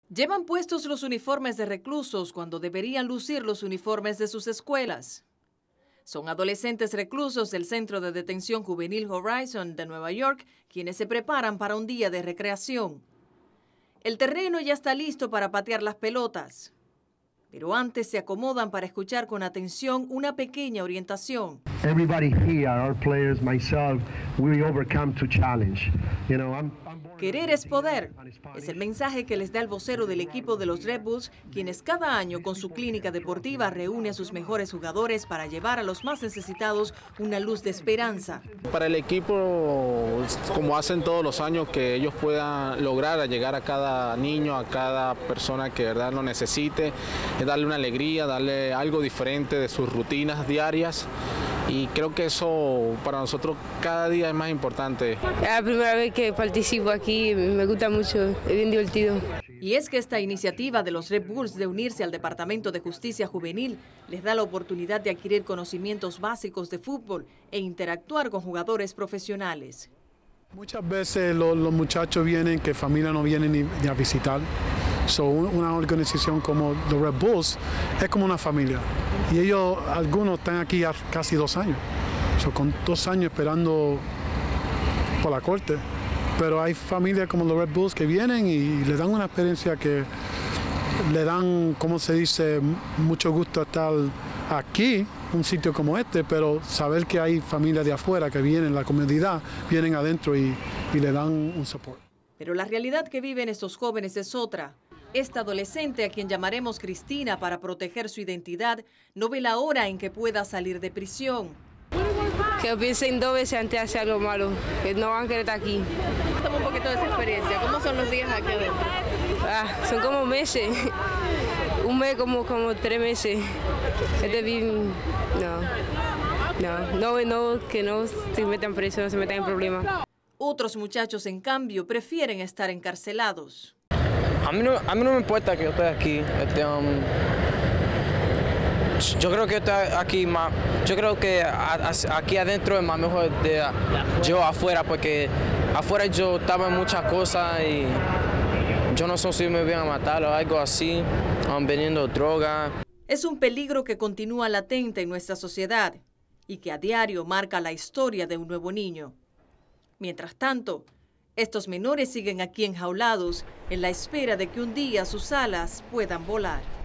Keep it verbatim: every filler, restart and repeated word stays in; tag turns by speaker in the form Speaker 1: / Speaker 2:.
Speaker 1: Llevan puestos los uniformes de reclusos cuando deberían lucir los uniformes de sus escuelas. Son adolescentes reclusos del Centro de Detención Juvenil Horizon de Nueva York quienes se preparan para un día de recreación. El terreno ya está listo para patear las pelotas, pero antes se acomodan para escuchar con atención una pequeña orientación.
Speaker 2: Everybody here, our players, myself, we overcome to challenge. You know, I'm, I'm born
Speaker 1: Querer es poder. Es el mensaje que les da el vocero del equipo de los Red Bulls, quienes cada año con su clínica deportiva reúne a sus mejores jugadores para llevar a los más necesitados una luz de esperanza.
Speaker 3: Para el equipo, como hacen todos los años, que ellos puedan lograr llegar a cada niño, a cada persona que de verdad lo necesite, es darle una alegría, darle algo diferente de sus rutinas diarias. Y creo que eso para nosotros cada día es más importante.
Speaker 4: Es la primera vez que participo aquí, me gusta mucho, es bien divertido.
Speaker 1: Y es que esta iniciativa de los Red Bulls de unirse al Departamento de Justicia Juvenil les da la oportunidad de adquirir conocimientos básicos de fútbol e interactuar con jugadores profesionales.
Speaker 5: Muchas veces los, los muchachos vienen que familia no viene ni, ni a visitar. So, una organización como los Red Bulls es como una familia. Y ellos, algunos están aquí ya casi dos años. So, con dos años esperando por la corte. Pero hay familias como los Red Bulls que vienen y le dan una experiencia que le dan, como se dice, mucho gusto estar aquí, un sitio como este, pero saber que hay familias de afuera que vienen, la comunidad, vienen adentro y, y le dan un soporte.
Speaker 1: Pero la realidad que viven estos jóvenes es otra. Esta adolescente, a quien llamaremos Cristina para proteger su identidad, no ve la hora en que pueda salir de prisión.
Speaker 4: Que piensen dos veces antes de hacer algo malo, que no van a querer estar aquí.
Speaker 1: Toma un poquito de esa experiencia. ¿Cómo son los días aquí adentro?
Speaker 4: Ah, son como meses, un mes como, como tres meses. Este bien, no, no, no, no, que no se metan presos, no se metan en problemas.
Speaker 1: Otros muchachos, en cambio, prefieren estar encarcelados.
Speaker 6: A mí no, a mí no me importa que yo esté aquí. Este, um, yo creo que estoy aquí más. Yo creo que a, a, aquí adentro es más mejor de yo afuera, porque afuera yo estaba en muchas cosas y yo no sé si me iban a matar o algo así, um, vendiendo droga.
Speaker 1: Es un peligro que continúa latente en nuestra sociedad y que a diario marca la historia de un nuevo niño. Mientras tanto, estos menores siguen aquí enjaulados en la espera de que un día sus alas puedan volar.